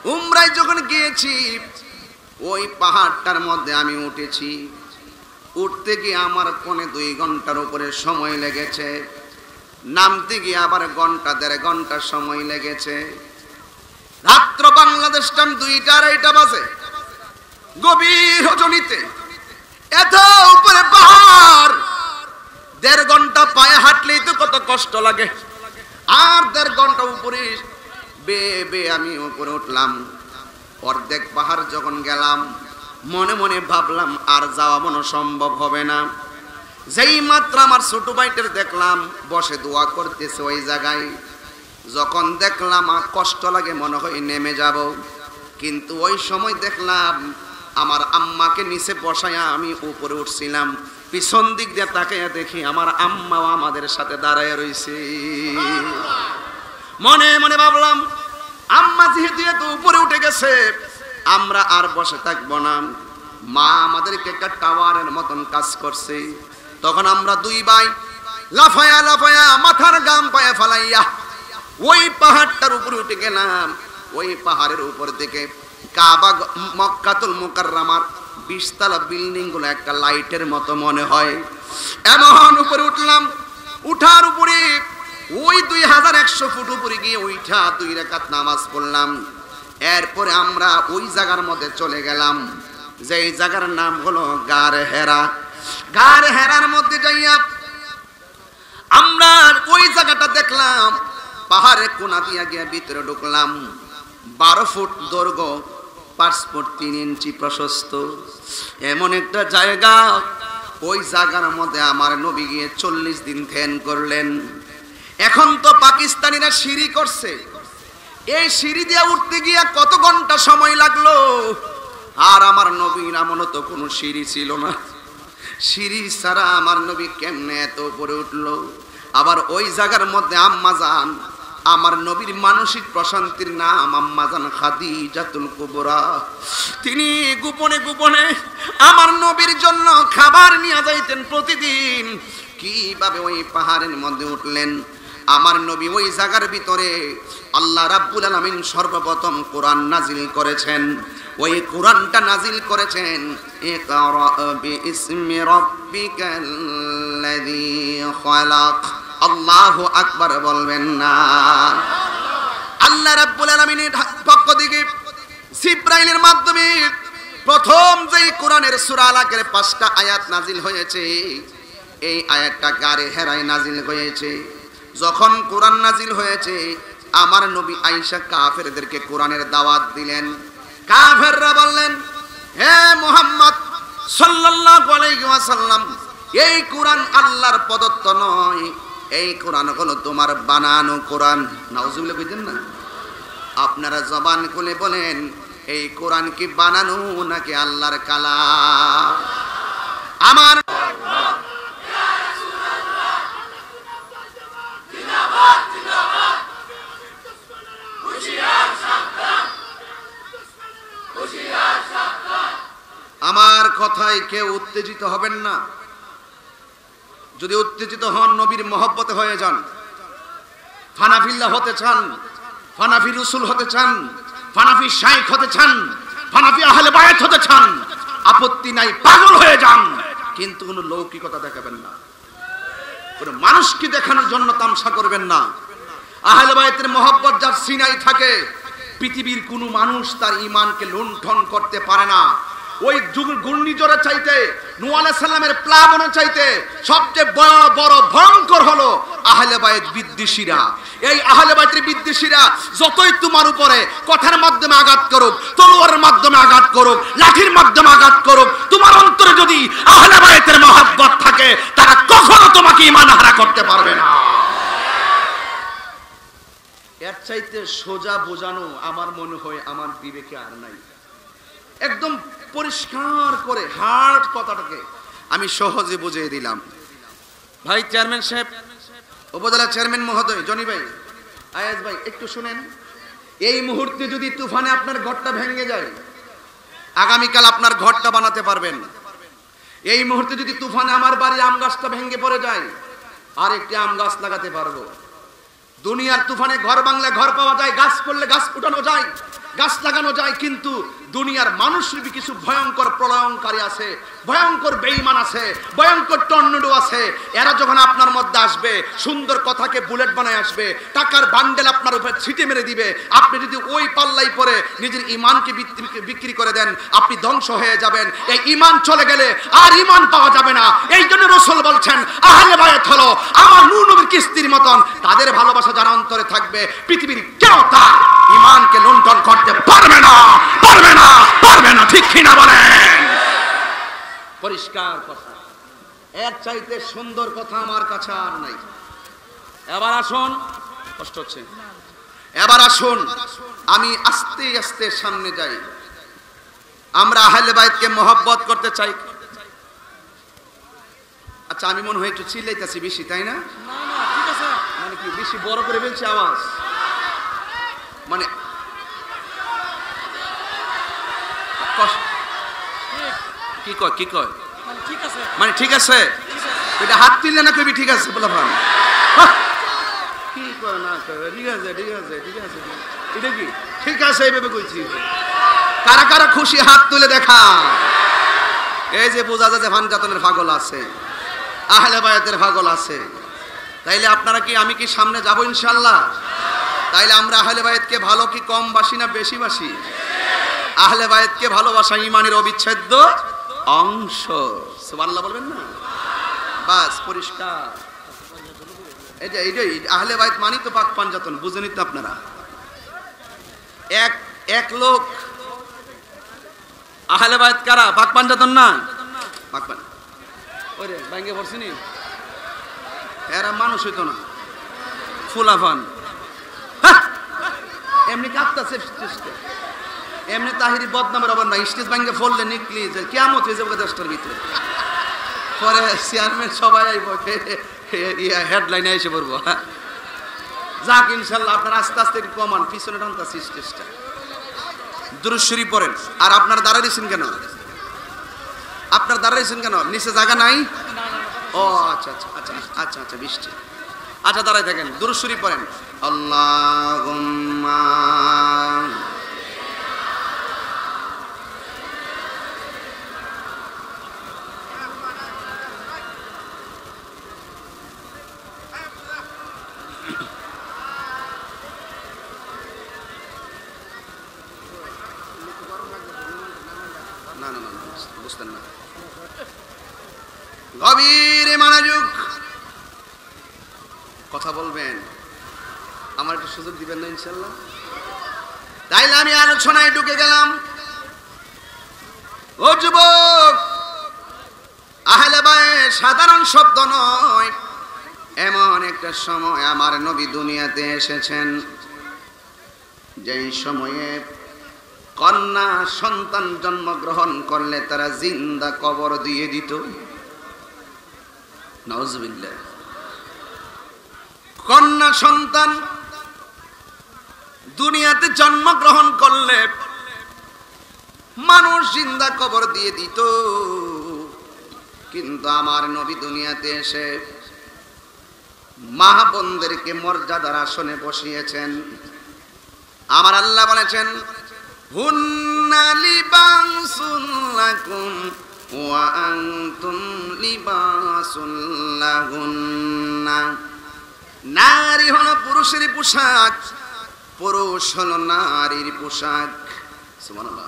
উমরায় যখন গিয়েছি ওই পাহাড়টার মধ্যে আমি উঠেছি, উঠতে গিয়ে আমার 2.25 ঘন্টার উপরে সময় লেগেছে, নামতে গিয়ে আবার 1.5 ঘন্টা সময় লেগেছে। রাত্র বাংলাদেশ টাইম 2টা-2:30 বাজে, গভীর রজনীতে এত উপরে পাহাড়, 1.5 ঘন্টা পায়ে হাঁটলেই তো কত কষ্ট লাগে, আর 1.5 ঘন্টা উপরে বেয়ে আমি উপরে উঠলাম। অর্ধেক পাহাড় যখন গেলাম, মনে মনে ভাবলাম আর যাওয়া মনে সম্ভব হবে না। যেই মাত্র আমার ছোট ভাইটার দেখলাম বসে দোয়া করতেছে ওই জায়গায়, যখন দেখলাম আর কষ্ট লাগে, মনে হয় নেমে যাব, কিন্তু ওই সময় দেখলাম আমার আম্মাকে নিচে বসায়া আমি উপরে উঠছিলাম। পিছন দিক দিয়ে তাকাইয়া দেখি আমার আম্মাও আমাদের সাথে দাঁড়ায় রয়েছে। মনে মনে ভাবলাম আম্মা যেহেতু এত উপরে উঠে গেছে, আমরা আর বসে থাকবো না। মা আমাদেরকে একটা টাওয়ারের মতন কাজ করছে। তখন আমরা 2 ভাই লাফায়া লাফায়া মাথার গাম পায়ে ফালাইয়া ওই পাহাড়টার উপরে উঠে গেলাম। ওই পাহাড়ের উপর থেকে কাবা মক্কাতুল মুকাররমার 20 তলা বিল্ডিং গুলো একটা লাইটের মতো মনে হয়। এমন উপরে উঠলাম, উঠার উপরে ওই 2100 ফুট উপরে গিয়ে উঠা 2 রাকাত নামাজ পড়লাম। এরপরে আমরা ওই জায়গার মধ্যে চলে গেলাম, যেই জায়গার নাম হলো গার হেরা। গার হেরার মধ্যে যাইয়া আমরা ওই জায়গাটা দেখলাম, পাহাড়ের কোনা দিয়া গিয়ে ভিতরে ঢুকলাম। 12 ফুট দৈর্ঘ্য, 5 ফুট 3 ইঞ্চি প্রশস্ত এমন একটা জায়গা। ওই জায়গার মধ্যে আমার নবী গিয়ে 40 দিন ধ্যান করলেন। এখন তো পাকিস্তানিরা সিঁড়ি করছে, এই সিঁড়ি দিয়ে উঠতে গিয়ে কত ঘন্টা সময় লাগলো, আর আমার নবীর আমলে তো কোনো সিঁড়ি ছিল না। সিঁড়ি ছাড়া আমার নবী কেমনে এত উপরে উঠলো? আবার ওই জায়গার মধ্যে আম্মা জান, আমার নবীর মানসিক প্রশান্তির নাম আম্মা জান খাদিজাতুল কুবরা, তিনি গোপনে গোপনে আমার নবীর জন্য খাবার নিয়ে যাইতেন প্রতিদিন। কিভাবে ওই পাহাড়ের মধ্যে উঠলেন? আমার নবী ওই জায়গার ভিতরে আল্লাহ রাব্বুল আলামিন সর্বপ্রথম কোরআন নাজিল করেছেন। ওই কোরআনটা নাজিল করেছেন, ইকরা বিইসমি রাব্বিকাল্লাযী খালাক। আল্লাহু আকবার বলবেন না? আল্লাহ রাব্বুল আলামিনের পক্ষ থেকে জিবরাইলের মাধ্যমে প্রথম যেই কোরআনের সূরা আলাকের 5টা আয়াত নাজিল হয়েছে, এই আয়াতটা গারে হেরায় নাজিল হয়েছে। যখন কোরআন নাজিল হয়েছে, আমার নবী আয়েশা কাফেরদেরকে কোরআনের দাওয়াত দিলেন। কাফেররা বললেন, হে মুহাম্মদ সাল্লাল্লাহু আলাইহি ওয়াসাল্লাম, এই কোরআন আল্লাহর প্রদত্ত নয়, এই কোরআন হলো তোমার বানানো কোরআন। নাউজুবিল্লাহ কইতেন না? আপনারা জবান খুলে বলেন, এই কোরআন কি বানানো নাকি আল্লাহর কালাম? আমার আমার কথায় কেউ উত্তেজিত হবেন না। যদি উত্তেজিত হন, নবীর মহব্বতে হয়ে যান। ফানাফিল্লাহ হতে চান, ফানাফি রসুল হতে চান, ফানাফি শাইখ হতে চান, ফানাফি আহলে বায়াত হতে চান, আপত্তি নাই, পাগল হয়ে যান, কিন্তু কোনো লৌকিকতা দেখাবেন না, কোনো মানুষকে দেখানোর জন্য তামসা করবেন না। আহলে বায়াতের মহব্বত যার সিনাই থাকে, পৃথিবীর কোনো মানুষ তার ঈমানকে লুণ্ঠন করতে পারে না। ওই ঘূর্ণিঝড়ের চাইতে, নূহ আলাইহিস সালামের প্লাবনের চাইতে সবচেয়ে বড় বড় ভয়ঙ্কর হলো আহলে বায়াত বিদ্বেষীরা। এই আহলে বায়াতের বিদ্বেষীরা যতই তোমার উপরে কথার মাধ্যমে আঘাত করুক, তলোয়ারের মাধ্যমে আঘাত করুক, লাঠির মাধ্যমে আঘাত করুক, তোমার অন্তরে যদি আহলে বায়াতের মহব্বত থাকে, তারা কখনো তোমাকে ঈমান হারা করতে পারবে না। এর চাইতে সোজা বোঝানো আমার মনে হয় আমার বিবেকে আর নাই। একদম পরিষ্কার করে হার্ড কথাটাকে আমি সহজে বুঝিয়ে দিলাম। ভাই চেয়ারম্যান সাহেব, উপজেলা চেয়ারম্যান মহোদয়, জনি ভাই, আয়াজ ভাই, একটু শুনেন। এই মুহূর্তে যদি তুফানে আপনার ঘরটা ভেঙে যায়, আগামীকাল আপনার ঘরটা বানাতে পারবেন। এই মুহূর্তে যদি তুফানে আমার বাড়ির আম গাছটা ভেঙে পড়ে যায়, আর একটি আম গাছ লাগাতে পারবো। দুনিয়ার তুফানে ঘর ভাঙলে ঘর পাওয়া যায়, গাছ করলে গাছ উঠানো যায়, গাছ লাগানো যায়, কিন্তু দুনিয়ার মানুষরূপী কিছু ভয়ঙ্কর প্রলয়ঙ্কারী আছে, ভয়ঙ্কর বেঈমান আছে, ভয়ঙ্কর টর্নেডো আছে। এরা যখন আপনার মধ্যে আসবে, সুন্দর কথাকে বুলেট বানায় আসবে, টাকার বান্ডেল আপনার উপরে ছিটে মেরে দিবে। আপনি যদি ওই পাল্লাই পরে নিজের ইমানকে বিক্রি করে দেন, আপনি ধ্বংস হয়ে যাবেন। এই ইমান চলে গেলে আর ইমান পাওয়া যাবে না। এই জন্য রাসূল বলছেন, আহলে বায়াত হলো আমার নূর নবীর কিস্তির মতন। তাদের ভালোবাসা যারা অন্তরে থাকবে, পৃথিবীর কেউ তার ইমানকে লুণ্ঠন করতে পারবে না, পারবে না, পারবে না। ঠিক কিনা বলেন? পরিষ্কার কথা, এর চাইতে সুন্দর কথা আমার কাছে আর নাই। এবার আসুন, কষ্ট হচ্ছে, এবার আসুন আমি আস্তে আস্তে সামনে যাই। আমরা আহলে বাইতকে মহব্বত করতে চাই। আচ্ছা, আমি মনে হয় একটু চিল্লাইতেছি বেশি, তাই না? ঠিক আছে, মানে কি বেশি বড় করে বলছি আওয়াজ? মানে কি কয়, কি কয়, মানে ঠিক আছে? এটা হাত তুললে না কবি ঠিক আছে বলে ভান কি করে না করে, ঠিক আছে, ঠিক আছে, ঠিক আছে, এটা কি ঠিক আছে? এইভাবে কইছি। কারা কারা খুশি হাত তুলে দেখা। এই যে বোঝা যায় যে ভানজাতনের পাগল আছে, আহলে বায়াতের পাগল আছে। তাইলে আপনারা কি, আমি কি সামনে যাব ইনশাআল্লাহ? তাইলে আমরা আহলে বায়াতকে ভালো কি কম বাসি না বেশি বাসি? আহলে বায়াতকে ভালোবাসা ঈমানের অবিচ্ছেদ্য অংশ। সুবহানাল্লাহ বলবেন না? বাস, পরিষ্কার। এইটাই আহলে বায়াত মানি তো পাক পাঞ্জাতন, বুঝেনি তো আপনারা? এক লোক আহলে বায়াত কারা? পাক পাঞ্জাতন না? পাক পান ওরে ভাঙ্গে পড়ছিনি, এরা মানুষ হইতো না, ফুলাফান। এমনি কাঁপতাছে, এমনি তাহিরি বদনামের অবর না। স্টেজ ভাঙ্গে ফললে নিকলি যে কিয়ামত হয়ে যাবে 10টার ভিতরে। পরে চেয়ারম্যান সবাই আইব, হেডলাইনে এসে পড়বো। যাক ইনশাল্লাহ, আপনার আস্তে আস্তে কমান, পিছনে টানতাছি স্টেজটা। দুরূদ শরীফ পড়েন। আর আপনার দাঁড়াইছেন কেন? আপনার দাঁড়াইছেন কেন? নিচে জায়গা নাই? ও আচ্ছা আচ্ছা আচ্ছা আচ্ছা আচ্ছা, বৃষ্টি। আচ্ছা, দাঁড়াই থাকেন, দুরূদ শরীফ পড়েন। আল্লাহুম্মা বুঝতেন না, গভীর মনোযোগ কথা বলবেন। আমার একটু সুযোগ দিবেন না ইনশাআল্লাহ? তাইলে আমি আলোচনায় ঢুকে গেলাম। ও যুবক, আহলে বায়াত সাধারণ শব্দ নয়। এমন একটা সময় আমার নবী দুনিয়াতে এসেছেন, যেই সময়ে কন্যা সন্তান জন্মগ্রহণ করলে তারা জিন্দা কবর দিয়ে দিত। নাউজুবিল্লাহ। কন্যা সন্তান দুনিয়াতে জন্মগ্রহণ করলে মানুষ জিন্দা কবর দিয়ে দিত, কিন্তু আমার নবী দুনিয়াতে এসে মা বোনদেরকে মর্যাদার আসনে বসিয়েছেন। আমার আল্লাহ বলেছেন, হুন্না লিবাসুন লাকুম ওয়া আনতুম লিবাসুন লাহুন্না। নারী হলো পুরুষের পোশাক, পুরুষ হলো নারীর পোশাক। সুবহানাল্লাহ।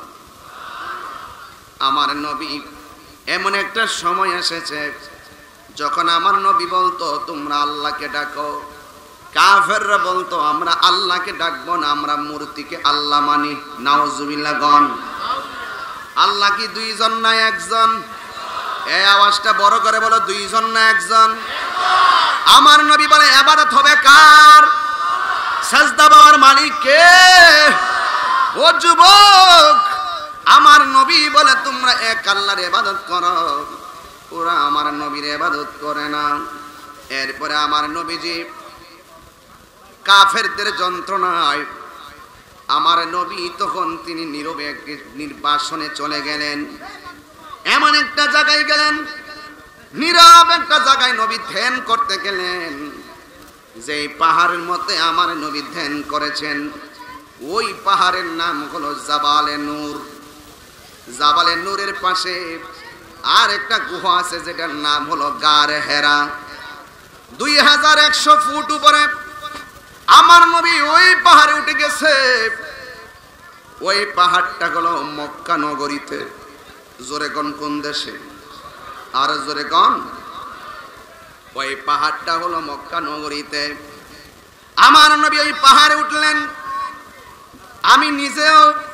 আমার নবী এমন একটা সময় এসেছে যখন আমার নবী বলতো, তোমরা আল্লাহকে ডাকো। কাফেররা বলতো, আমরা আল্লাহকে ডাকবো না, আমরা মূর্তিকে আল্লাহ মানি। নাউজুবিল্লাহ গণ। আল্লাহ কি দুইজন না একজন? এই আওয়াজটা বড় করে বলো, দুইজন না একজন? আমার নবী বলে, ইবাদত হবে কার? সাজদা পাওয়ার মালিক কে? ও যুবক, আমার নবী বলে তোমরা এক আল্লাহর ইবাদত করো। ওরা আমার নবীর ইবাদত করে না। এরপরে আমার নবীজি কাফেরদের যন্ত্রণায় আমার নবী তখন তিনি নীরবে একটি নির্বাসনে চলে গেলেন। এমন একটা জায়গায় গেলেন, নীরব একটা জায়গায় নবী ধ্যান করতে গেলেন। যেই পাহাড়ের মধ্যে আমার নবী ধ্যান করেছেন, ওই পাহাড়ের নাম হলো জাবালে নূর। জাবালে নূরের পাশে আর একটা গুহা আছে যেটার নাম হলো গারে হেরা। 2100 ফুট উপরে আমার নবী ওই পাহাড়ে উঠে গেছে। ওই পাহাড়টা হলো মক্কা নগরীতে। জোরে কোন কোন দেশে? আর জোরে কোন? ওই পাহাড়টা হলো মক্কা নগরীতে। আমার নবী ওই পাহাড়ে উঠলেন। আমি নিজেও